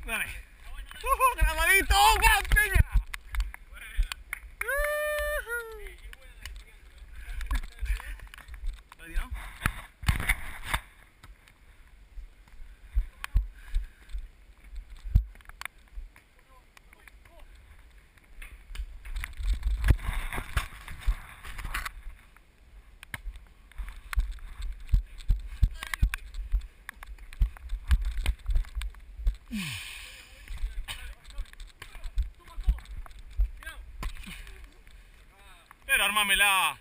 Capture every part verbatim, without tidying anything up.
Dale. ¡Uh, grabadito! ¡Campeña! ¿Lo dio? Pero armámela.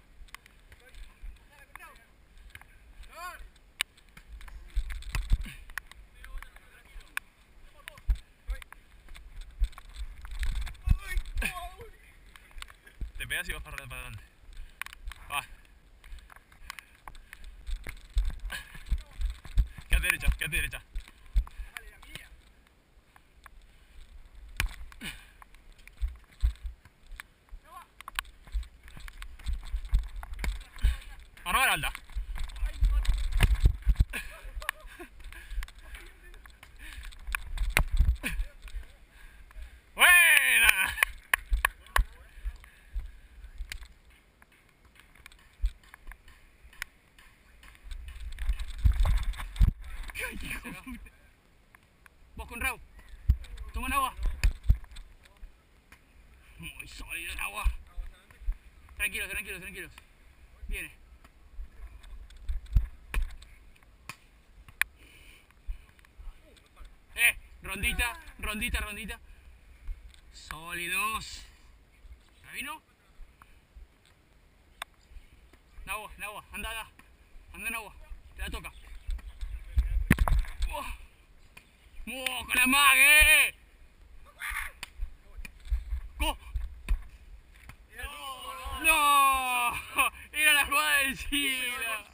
Te pegas y vas para adelante. Va. Quédate derecha, quédate derecha. Ahora Alda. Buena. Vos con Raúl. Toman agua. Muy sólido el agua. Tranquilos, tranquilos, tranquilos. Viene. Eh, rondita, rondita, rondita. Sólidos. ¿Ya vino? En agua, en agua, anda, anda. Anda en agua. Te la toca. ¡Oh! ¡Oh, con la mague! ¡Go! ¡No! Era la jugada del siglo.